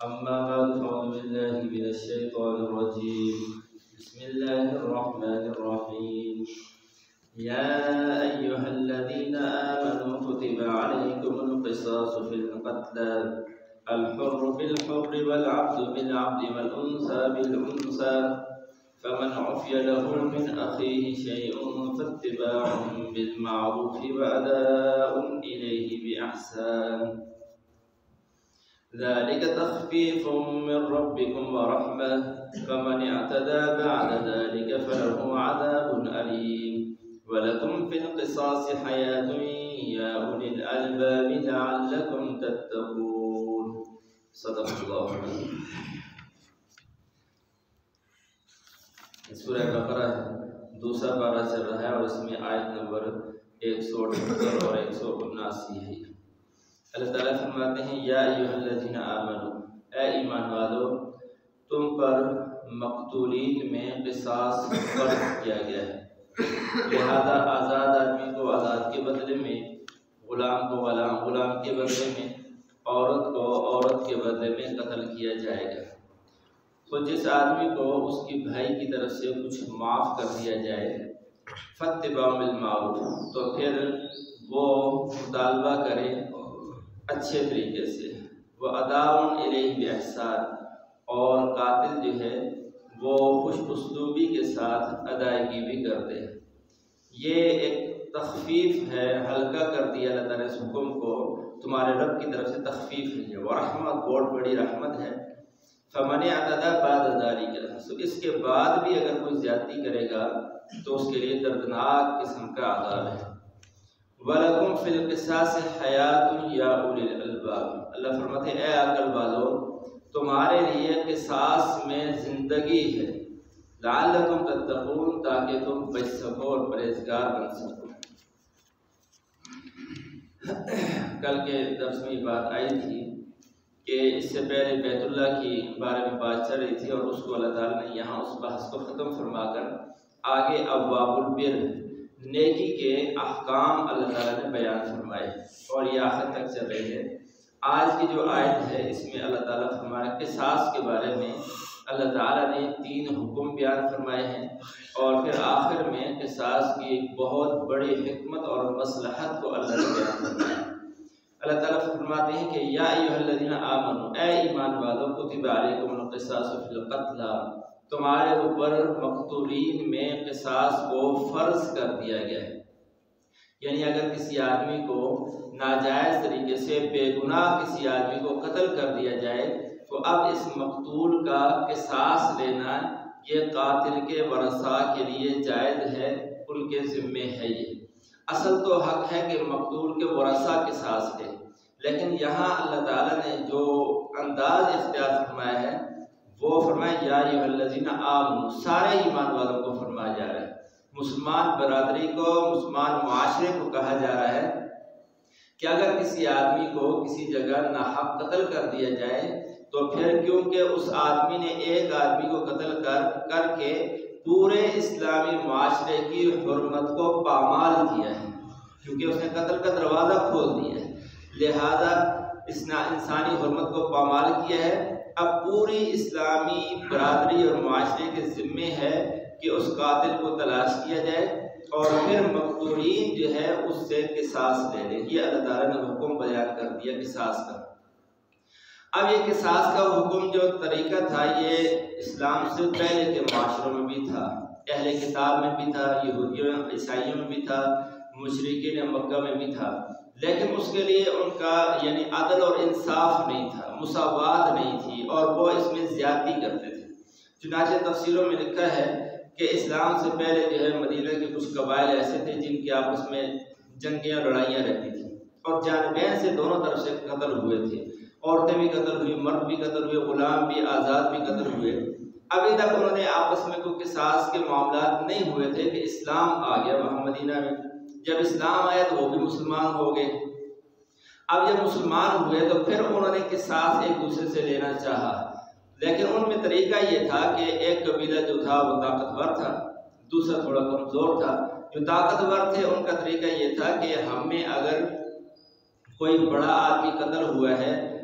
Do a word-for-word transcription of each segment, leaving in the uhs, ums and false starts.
أما بعد فأعوذ بالله من الشيطان الرجيم بسم الله الرحمن الرحيم يا أيها الذين آمنوا كتب عليكم القصاص في القتلى الحر بالحر والعبد بالعبد والأنثى بالأنثى فمن عفي له من أخيه شيء فاتباع بالمعروف وأداء إليه بإحسان ذلك تخفيف من ربكم ورحمة فمن اعتدى بعد ذلك فله عذاب أليم ولكم في القصاص حياة يا أولي الألباب لعلكم تتقون صدق الله العظيم. سورہ بقرہ دوسرا پارہ چل رہا ہے اور اس میں آیت نمبر ایک سو اٹھہتر اور ایک سو اناسی ہے. اللہ تعالیٰ فرماتے ہیں یا ایھا الذین آمنو، اے ایمان والو، تم پر مقتولین میں قصاص فرض کیا گیا ہے، لہذا آزاد آدمی کو آزاد کے بدلے میں، غلام کو غلام غلام کے بدلے میں، عورت کو عورت کے بدلے میں قتل کیا جائے گا. تو جس آدمی کو اس کی بھائی کی طرف سے کچھ معاف کر دیا جائے فاتباع بالمعروف، تو پھر وہ مطالبہ کرے اچھے طریقے سے، وہ اداء الیہ باحسان، اور قاتل جو ہے وہ خوش اسلوبی کے ساتھ ادائیگی بھی کر دے. یہ ایک تخفیف ہے، ہلکا کر دیا اللہ تعالیٰ اس حکم کو، تمہارے رب کی طرف سے تخفیف ہے یہ، ورحمت بہت بڑی رحمت ہے. فمن اعتدى بعد ذلك، سو اس کے بعد بھی اگر کوئی زیادتی کرے گا تو اس کے لیے دردناک قسم کا عذاب ہے. وَلَكُمْ فِي الْقِصَاصِ حَيَاةٌ يَا أُولِي الْأَلْبَابِ، اللہ فرماتے ہیں اے عقل والو، تمہارے لیے قصاص میں زندگی ہے، لَعَلَّكُمْ تَتَّقُونَ، تاکہ تم بچ سکو اور پرہیزگار بن سکو. کل کے درس میں یہ بات آئی تھی کہ اس سے پہلے بیت اللہ کی بارے میں بات چل رہی تھی، اور اس کو اللہ تعالیٰ نے یہاں اس بحث کو ختم فرما کر آگے ابواب البر، نیکی کے احکام اللہ تعالیٰ نے بیان فرمائے، اور یہ آخر تک چل رہے ہیں. آج کی جو آیت ہے اس میں اللہ تعالیٰ فرمایا قصاص کے بارے میں اللہ تعالیٰ نے تین حکم بیان فرمائے ہیں، اور پھر آخر میں قصاص کی ایک بہت بڑی حکمت اور مصلحت کو اللہ نے بیان فرمایا. اللہ تعالیٰ فرماتے ہیں کہ یا ایھا الذین آمنو، اے ایمان والو، کتب علیکم القصاص فی القتلی، تمہارے اوپر مقتولین میں قصاص کو فرض کر دیا گیا ہے. یعنی اگر کسی آدمی کو ناجائز طریقے سے بے گناہ کسی آدمی کو قتل کر دیا جائے تو اب اس مقتول کا قصاص لینا یہ قاتل کے ورثاء کے لیے جائز ہے، ان کے ذمے ہے. یہ اصل تو حق ہے کہ مقتول کے ورثاء قصاص لے، لیکن یہاں اللہ تعالیٰ نے جو انداز اختیار فرمایا ہے وہ فرمایا یا ایھا الذین آمنو، سارے ایمان والوں کو فرمایا جا رہا ہے. مسلمان برادری کو، مسلمان معاشرے کو کہا جا رہا ہے کہ اگر کسی آدمی کو کسی جگہ ناحق قتل کر دیا جائے تو پھر کیونکہ اس آدمی نے ایک آدمی کو قتل کر کر کے پورے اسلامی معاشرے کی حرمت کو پامال کیا ہے، کیونکہ اس نے قتل کا دروازہ کھول دیا ہے، لہذا اس نے انسانی حرمت کو پامال کیا ہے. اب پوری اسلامی برادری اور معاشرے کے ذمے ہے کہ اس قاتل کو تلاش کیا جائے اور پھر مقتولین جو ہے اس سے قصاص لے لیں. یہ اللہ تعالیٰ نے حکم بیان کر دیا قصاص کا. اب یہ قصاص کا حکم جو طریقہ تھا یہ اسلام سے پہلے کے معاشروں میں بھی تھا، اہل کتاب میں بھی تھا، یہودیوں عیسائیوں میں بھی تھا، مشرکین مکہ میں بھی تھا، لیکن اس کے لیے ان کا یعنی عدل اور انصاف نہیں تھا، مساوات نہیں تھی، اور وہ اس میں زیادتی کرتے تھے. چنانچہ تفسیروں میں لکھا ہے کہ اسلام سے پہلے جو ہے مدینہ کے کچھ قبائل ایسے تھے جن کے آپس میں جنگیاں لڑائیاں رہتی تھیں، اور جانبین سے دونوں طرف سے قتل ہوئے تھے، عورتیں بھی قتل ہوئی، مرد بھی قتل ہوئے، غلام بھی، آزاد بھی قتل ہوئے. ابھی تک انہوں نے آپس میں کوئی قصاص کے معاملات نہیں ہوئے تھے کہ اسلام آ گیا وہاں مدینہ میں. جب اسلام آیا تو وہ بھی مسلمان ہو گئے. اب جب مسلمان ہوئے تو پھر انہوں نے قصاص ایک دوسرے سے لینا چاہا، لیکن ان میں طریقہ یہ تھا کہ ایک قبیلہ جو تھا وہ طاقتور تھا، دوسرا تھوڑا کمزور تھا. جو طاقتور تھے ان کا طریقہ یہ تھا کہ ہم میں اگر کوئی بڑا آدمی قتل ہوا ہے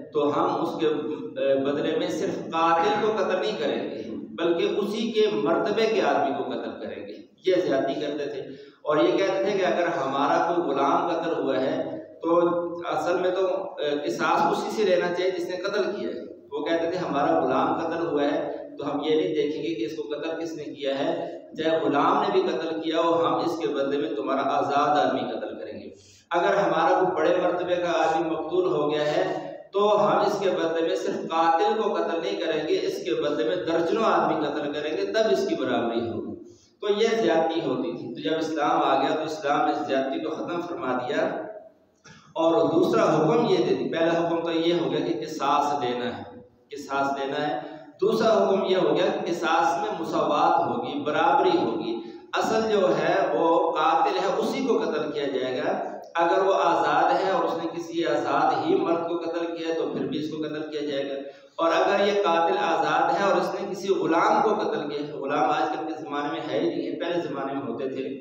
تو ہم اس کے بدلے میں صرف قاتل کو قتل نہیں کریں گے بلکہ اسی کے مرتبے کے آدمی کو قتل کریں گے۔ یہ زیادتی کرتے تھے اور یہ کہتے تھے کہ اگر ہمارا کوئی غلام قتل ہوا ہے تو اصل میں تو قصاص اسی سے لینا چاہیے جس نے قتل کیا ہے۔ وہ کہتے تھے ہمارا غلام قتل ہوا ہے تو ہم یہ نہیں دیکھیں گے کہ اس کو قتل کس نے کیا ہے، چاہے غلام نے بھی قتل کیا ہو ہم اس کے بدلے میں تمہارا آزاد آدمی قتل کریں گے۔ اگر ہمارا کوئی بڑے مرتبے کا آدمی مقتول ہو گیا ہے تو ہم اس کے بدلے میں صرف قاتل کو قتل نہیں کریں گے، اس کے بدلے میں درجنوں آدمی قتل کریں گے، تب اس کی برابری ہوگی۔ تو یہ زیادتی ہوتی تھی۔ تو جب اسلام آ گیا تو اسلام نے اس زیادتی کو ختم فرما دیا اور دوسرا حکم یہ دے دی۔ پہلا حکم تو یہ ہو گیا کہ قصاص لینا ہے، قصاص لینا ہے۔ دوسرا حکم یہ ہو گیا کہ قصاص میں مساوات ہوگی، برابری ہوگی۔ اصل جو ہے وہ قاتل ہے اسی کو قتل کیا جائے گا، اگر وہ آزاد ہے اور اس نے کسی آزاد ہی مرد کو قتل کیا ہے تو پھر بھی اس کو قتل کیا جائے گا، اور اگر یہ قاتل آزاد ہے اور اس نے کسی غلام کو قتل کیا ہے، غلام آج کل کے زمانے میں ہے ہی نہیں ہے، پہلے زمانے میں ہوتے تھے،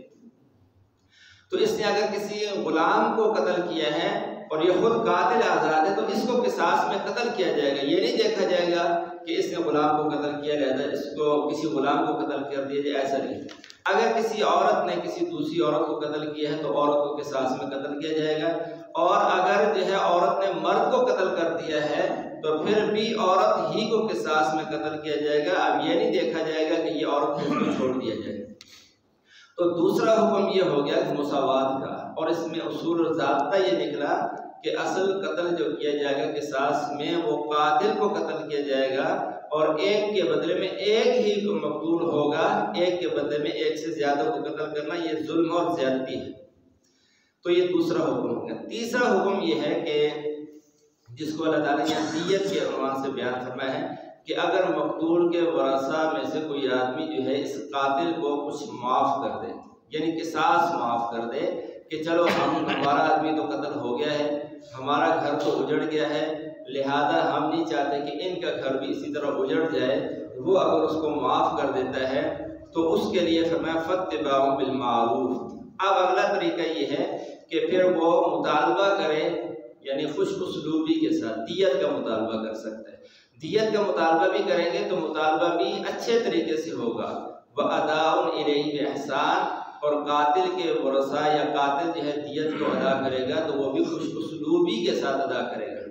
تو اس نے اگر کسی غلام کو قتل کیا ہے اور یہ خود قاتل آزاد ہے تو اس کو قصاص میں قتل کیا جائے گا۔ یہ نہیں دیکھا جائے گا کہ اس نے غلام کو قتل کیا لہذا اس کو کسی غلام کو قتل کر دیا جائے، ایسا نہیں۔ اگر کسی عورت نے کسی دوسری عورت کو قتل کیا ہے تو عورت کو قصاص میں قتل کیا جائے گا، اور اگر جو ہے عورت نے مرد کو قتل کر دیا ہے تو پھر بھی عورت ہی کو قصاص میں قتل کیا جائے گا۔ اب یہ نہیں دیکھا جائے گا کہ یہ عورت کو چھوڑ دیا جائے۔ تو دوسرا حکم یہ ہو گیا کہ مساوات کا، اور اس میں اصول اور ضابطہ یہ نکلا کہ اصل قتل جو کیا جائے گا قصاص میں وہ قاتل کو قتل کیا جائے گا، اور ایک کے بدلے میں ایک ہی کو مقتول ہوگا، ایک کے بدلے میں ایک سے زیادہ کو قتل کرنا یہ ظلم اور زیادتی ہے۔ تو یہ دوسرا حکم ہو گیا۔ تیسرا حکم یہ ہے کہ جس کو اللہ تعالیٰ نے دیت کے عنوان سے بیان فرمایا ہے کہ اگر مقتول کے ورثہ میں سے کوئی آدمی جو ہے اس قاتل کو کچھ معاف کر دے، یعنی قصاص معاف کر دے کہ چلو ہم ہمارا آدمی تو قتل ہو گیا ہے، ہمارا گھر تو اجڑ گیا ہے، لہذا ہم نہیں چاہتے کہ ان کا گھر بھی اسی طرح اجڑ جائے، وہ اگر اس کو معاف کر دیتا ہے تو اس کے لیے فرمایا فاتباع بالمعروف۔ اب اگلا طریقہ یہ ہے کہ پھر وہ مطالبہ کرے، یعنی خوش اسلوبی کے ساتھ دیت کا مطالبہ کر سکتا ہے۔ دیت کا مطالبہ بھی کریں گے تو مطالبہ بھی اچھے طریقے سے ہوگا، وَأَدَاءٌ إِلَيْهِ بِإِحْسَانٍ، اور قاتل کے ورثہ یا قاتل جو ہے دیت کو ادا کرے گا تو وہ بھی خوش اسلوبی کے ساتھ ادا کرے گا۔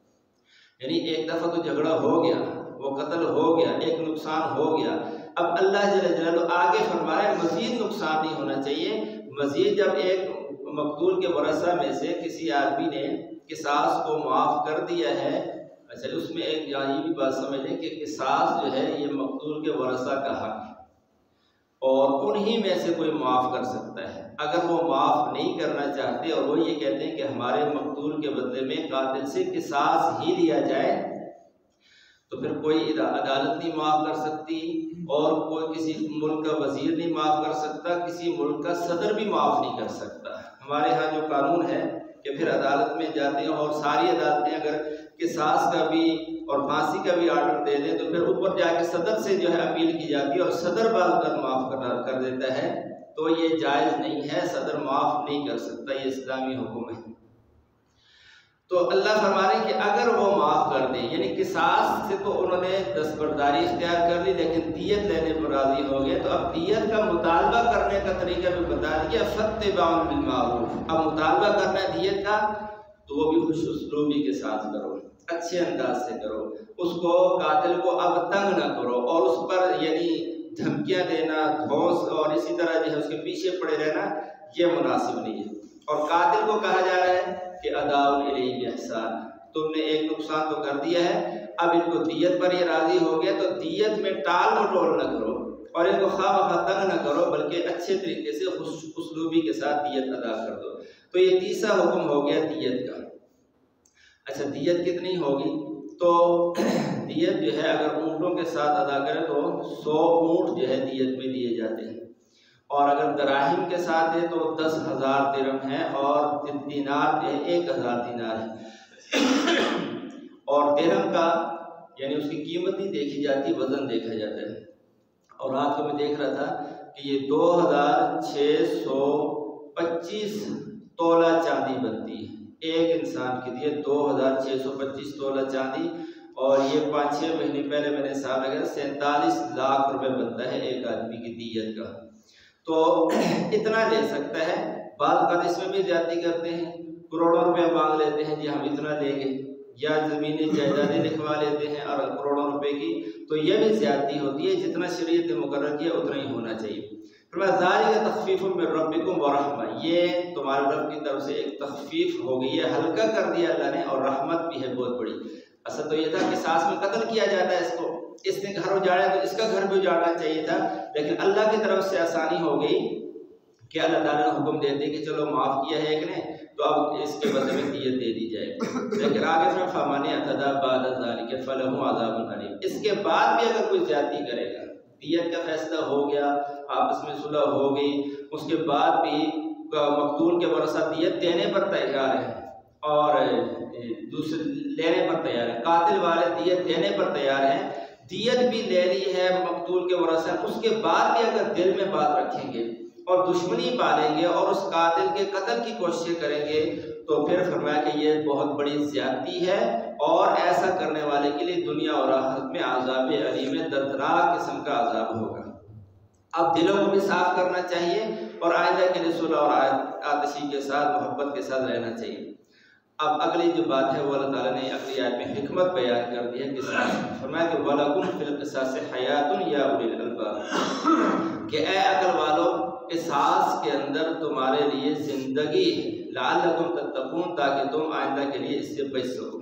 یعنی ایک دفعہ تو جھگڑا ہو گیا، وہ قتل ہو گیا، ایک نقصان ہو گیا، اب اللہ جل جلالہ آگے فرما رہے ہیں مزید نقصان نہیں ہونا چاہیے۔ مزید جب ایک مقتول کے ورثہ میں سے کسی آدمی نے قصاص کو معاف کر دیا ہے، اچھا اس میں ایک یہ بھی بات سمجھ لیں کہ قصاص جو ہے یہ مقتول کے ورثہ کا حق ہے اور انہی میں سے کوئی معاف کر سکتا ہے۔ اگر وہ معاف نہیں کرنا چاہتے اور وہ یہ کہتے ہیں کہ ہمارے مقتول کے بدلے میں قاتل سے قصاص ہی لیا جائے تو پھر کوئی عدالت نہیں معاف کر سکتی، اور کوئی کسی ملک کا وزیر نہیں معاف کر سکتا، کسی ملک کا صدر بھی معاف نہیں کر سکتا۔ ہمارے ہاں جو قانون ہے کہ پھر عدالت میں جاتے ہیں اور ساری عدالتیں اگر قصاص کا بھی اور پھانسی کا بھی آرڈر دے دیں تو پھر اوپر جا کے صدر سے جو ہے اپیل کی جاتی ہے اور صدر بعض اوقات معاف کر دیتا ہے، تو یہ جائز نہیں ہے، صدر معاف نہیں کر سکتا، یہ اسلامی حکم ہے۔ تو اللہ فرما رہے ہیں کہ اگر وہ معاف کر دیں، یعنی قصاص سے تو انہوں نے دستبرداری اختیار کر لی لیکن دیت لینے پر راضی ہو گئے، تو اب دیت کا مطالبہ کرنے کا طریقہ بھی بتا دیا، فاتباع بالمعروف۔ اب مطالبہ کرنا ہے دیت کا تو وہ بھی خوش اسلوبی کے ساتھ کرو، اچھے انداز سے کرو، اس کو قاتل کو اب تنگ نہ کرو اور اس پر یعنی دھمکیاں دینا، دھوس اور اسی طرح جو ہے اس کے پیچھے پڑے رہنا یہ مناسب نہیں ہے۔ اور قاتل کو کہا جا رہا ہے کہ اداء الیہ باحسان، تم نے ایک نقصان تو کر دیا ہے، اب ان کو دیت پر یہ راضی ہو گیا تو دیت میں ٹال مٹول نہ کرو اور ان کو خواہ مخواہ تنگ نہ کرو، بلکہ اچھے طریقے سے خوش اسلوبی کے ساتھ دیت ادا کر دو۔ تو یہ تیسرا حکم ہو گیا دیت کا۔ اچھا دیت کتنی ہوگی؟ تو دیت جو ہے اگر اونٹوں کے ساتھ ادا کرے تو سو اونٹ جو ہے دیت میں دیے جاتے ہیں، اور اگر دراہم کے ساتھ ہے تو دس ہزار درہم ہے، اور دینار جو ہے ایک ہزار دینار ہے۔ اور درہم کا یعنی اس کی قیمت نہیں دیکھی جاتی، وزن دیکھا جاتا ہے۔ اور رات کو میں دیکھ رہا تھا کہ یہ دو ہزار چھ سو پچیس تولہ چاندی بنتی ہے ایک انسان کی دیت دو ہزار چھ سو پچیس تولہ چاندی، اور یہ پانچ چھ مہینے پہلے میں نے حساب لگایا سینتالیس لاکھ روپے بنتا ہے ایک آدمی کی دیت کا، تو اتنا لے سکتا ہے۔ بعض اوقات اس میں بھی زیادتی کرتے ہیں، کروڑوں روپے مانگ لیتے ہیں جی ہم اتنا لیں گے، یا زمینیں جائیدادیں لکھوا لیتے ہیں اور کروڑوں روپے کی، تو یہ بھی زیادتی ہوتی ہے۔ جتنا شریعت نے مقرر کیا اتنا ہی ہونا چاہیے۔ فرمایا ذالک تخفیف من ربکم ورحمہ، یہ تمہارے رب کی طرف سے ایک تخفیف ہو گئی ہے، ہلکا کر دیا اللہ نے، اور رحمت بھی ہے بہت بڑی۔ اصل تو یہ تھا کہ ساس میں قتل کیا جاتا ہے اس کو، اس نے گھر اجاڑا تو اس کا گھر بھی اجاڑنا چاہیے تھا، لیکن اللہ کی طرف سے آسانی ہو گئی کہ اللہ تعالیٰ نے حکم دے دی کہ چلو معاف کیا ہے ایک نے تو اب اس کے بدلے میں دیت دے دی جائے، لیکن آگے میں فَمَنِ اعْتَدَىٰ بَعْدَ ذَلِكَ فَلَهُ عَذَابٌ أَلِيمٌ، اس کے بعد بھی اگر کوئی زیادتی کرے گا، دیت کا فیصلہ ہو گیا، آپس میں صلح ہو گئی، اس کے بعد بھی مقتول کے ورثہ دیت دینے پر تیار ہیں اور دوسرے لینے پر تیار ہیں، قاتل والے دیت دینے پر تیار ہیں، دیت بھی لے لی ہے مقتول کے ورثہ، اس کے بعد بھی اگر دل میں بات رکھیں گے اور دشمنی پالیں گے اور اس قاتل کے قتل کی کوششیں کریں گے تو پھر فرمایا کہ یہ بہت بڑی زیادتی ہے، اور ایسا کرنے والے کے لیے دنیا اور آخرت میں عذاب علیم دردناک قسم کا عذاب ہوگا۔ اب دلوں کو بھی صاف کرنا چاہیے اور آئندہ کے لیے صلح اور آتشی کے ساتھ محبت کے ساتھ رہنا چاہیے۔ اب اگلی جو بات ہے وہ اللہ تعالیٰ نے اگلی آیت میں حکمت بیان کر دی ہے قصاص، فرمایا کہ وَلَكُمْ فِي الْقِصَاصِ حَيَاتٌ يَا أُولِي الْأَلْبَابِ، کہ اے عقل والو قصاص کے اندر تمہارے لیے زندگی ہے، لَعَلَّكُمْ تَتَّقُونَ، تاکہ تم آئندہ کے لیے اس سے بچ سکو۔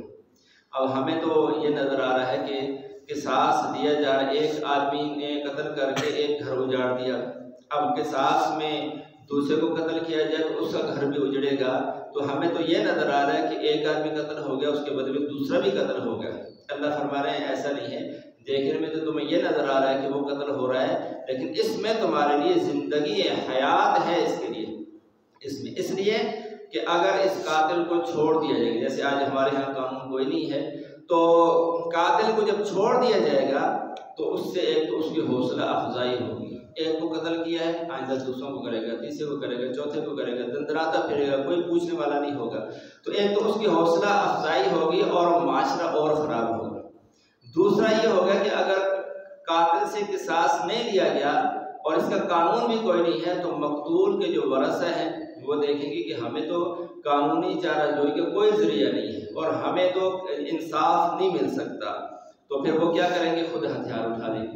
اب ہمیں تو یہ نظر آ رہا ہے کہ قصاص دیا جا رہا ہے، ایک آدمی نے قتل کر کے ایک گھر اجاڑ دیا، اب قصاص میں دوسرے کو قتل کیا جائے تو اس کا گھر بھی اجڑے گا، تو ہمیں تو یہ نظر آ رہا ہے کہ ایک آدمی قتل ہو گیا اس کے بدلے میں دوسرا بھی قتل ہو گیا۔ اللہ فرما رہے ہیں ایسا نہیں ہے، دیکھنے میں تو تمہیں یہ نظر آ رہا ہے کہ وہ قتل ہو رہا ہے، لیکن اس میں تمہارے لیے زندگی ہے، حیات ہے اس کے لیے، اس میں اس لیے کہ اگر اس قاتل کو چھوڑ دیا جائے گا، جیسے آج ہمارے ہاں قانون کوئی نہیں ہے، تو قاتل کو جب چھوڑ دیا جائے گا تو اس سے ایک تو اس کی حوصلہ افزائی ہوگی، ایک کو قتل کیا ہے آئندہ دوسروں کو کرے گا، تیسرے کو کرے گا، چوتھے کو کرے گا، دندراتا پھرے گا، کوئی پوچھنے والا نہیں ہوگا، تو ایک تو اس کی حوصلہ افزائی ہوگی اور معاشرہ اور خراب ہوگا۔ دوسرا یہ ہوگا کہ اگر قاتل سے قصاص نہیں لیا گیا اور اس کا قانون بھی کوئی نہیں ہے تو مقتول کے جو ورثہ ہیں وہ دیکھیں گے کہ ہمیں تو قانونی چارہ جوئی کا کوئی ذریعہ نہیں ہے اور ہمیں تو انصاف نہیں مل سکتا، تو پھر وہ کیا کریں گے، خود ہتھیار اٹھا لیں گے،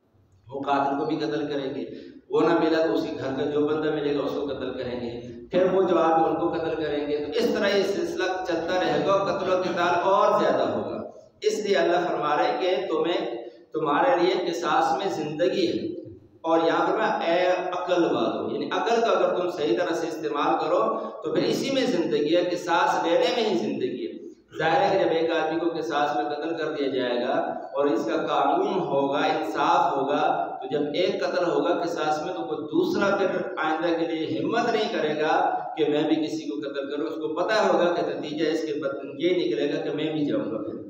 وہ قاتل کو بھی قتل کریں گے، وہ نہ ملا تو اسی گھر کا جو بندہ ملے گا اس کو قتل کریں گے، پھر وہ جواب ان کو قتل کریں گے، تو اس طرح یہ سلسلہ چلتا رہے گا، قتل و قتال اور زیادہ ہوگا۔ اس لیے اللہ فرما رہے کہ تمہیں تمہارے لیے قصاص میں زندگی ہے، اور یہاں پر میں اے عقل والو، یعنی عقل کا اگر تم صحیح طرح سے استعمال کرو تو پھر اسی میں زندگی ہے، قصاص لینے میں ہی زندگی ہے۔ ظاہر ہے کہ جب ایک آدمی کو قصاص میں قتل کر دیا جائے گا اور اس کا قانون ہوگا، انصاف ہوگا، تو جب ایک قتل ہوگا قصاص میں تو کوئی دوسرا پھر آئندہ کے لیے ہمت نہیں کرے گا کہ میں بھی کسی کو قتل کروں، اس کو پتہ ہوگا کہ نتیجہ اس کے یہ نکلے گا کہ میں بھی جاؤں گا پھر،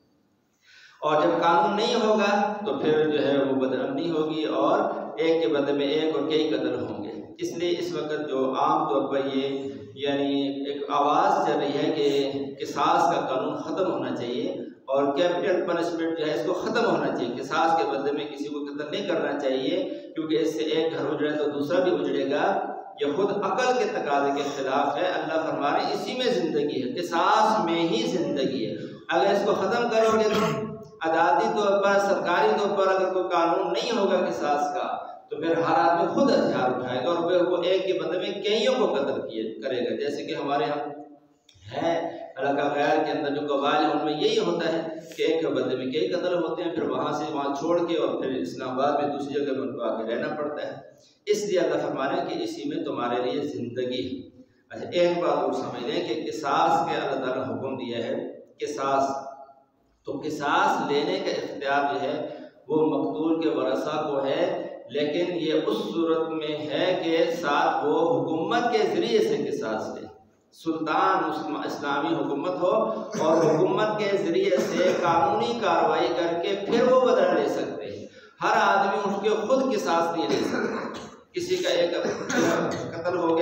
اور جب قانون نہیں ہوگا تو پھر جو ہے وہ بدامنی ہوگی اور ایک کے بدلے میں ایک اور کئی قتل ہوں گے۔ اس لیے اس وقت جو عام طور پر یہ یعنی ایک آواز چل رہی ہے کہ قصاص کا قانون ختم ہونا چاہیے اور کیپٹل پنشمنٹ جو ہے اس کو ختم ہونا چاہیے، قصاص کے بدلے میں کسی کو قتل نہیں کرنا چاہیے کیونکہ اس سے ایک گھر اجڑے تو دوسرا بھی اجڑے گا، یہ خود عقل کے تقاضے کے خلاف ہے۔ اللہ فرما رہے ہیں اسی میں زندگی ہے، قصاص میں ہی زندگی ہے۔ اگر اس کو ختم کرو گے تو عدالتی طور پر، سرکاری طور پر اگر کوئی قانون نہیں ہوگا قصاص کا تو پھر ہر آدمی خود ہتھیار اٹھائے گا اور پھر وہ ایک کے بدلے میں کئیوں کو قتل کیے کرے گا، جیسے کہ ہمارے ہاں ہے علاقہ غیر کے اندر جو قبائل ہیں ان میں یہی ہوتا ہے کہ ایک کے بدلے میں کئی قتل ہوتے ہیں، پھر وہاں سے وہاں چھوڑ کے اور پھر اسلام آباد میں دوسری جگہ میں ان کو آ کے رہنا پڑتا ہے۔ اس لیے اللہ فرما رہے ہیں کہ اسی میں تمہارے لیے زندگی ہے۔ اچھا ایک بات اور سمجھ لیں کہ قصاص کے اللہ تعالیٰ نے حکم دیا ہے، قصاص تو قصاص لینے کا اختیار جو ہے وہ مقتول کے ورثہ کو ہے، لیکن یہ اس صورت میں ہے کہ ساتھ وہ حکومت کے ذریعے سے قصاص لے، سلطان اسلامی حکومت ہو اور حکومت کے ذریعے سے قانونی کارروائی کر کے پھر وہ بدلہ لے سکتے ہیں۔ ہر آدمی اس کے خود قصاص نہیں لے سکتا، کسی کا ایک قتل ہو گیا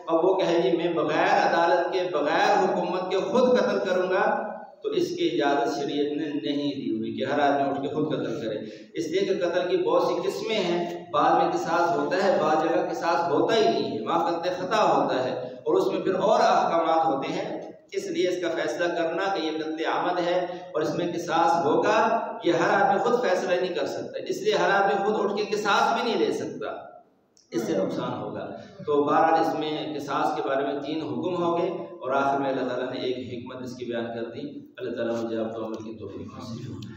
اور وہ کہے جی میں بغیر عدالت کے بغیر حکومت کے خود قتل کروں گا، تو اس کی اجازت شریعت نے نہیں دی ہوئی کہ ہر آدمی اٹھ کے خود قتل کرے، اس لیے کہ قتل کی بہت سی قسمیں ہیں، بعض میں قصاص ہوتا ہے، بعض جگہ قصاص ہوتا ہی نہیں ہے، وہاں قتل خطا ہوتا ہے اور اس میں پھر اور احکامات ہوتے ہیں۔ اس لیے اس کا فیصلہ کرنا کہ یہ قتل عمد ہے اور اس میں قصاص ہوگا، یہ ہر آدمی خود فیصلہ نہیں کر سکتا، اس لیے ہر آدمی خود اٹھ کے قصاص بھی نہیں لے سکتا، اس سے نقصان ہوگا۔ تو بہرحال اس میں قصاص کے بارے میں تین حکم ہو گئے اور آخر میں اللہ تعالیٰ نے ایک حکمت اس کی بیان کر دی۔ اللہ تعالیٰ مجھے آپ کو عمل کی توفیق نصیب فرمائے۔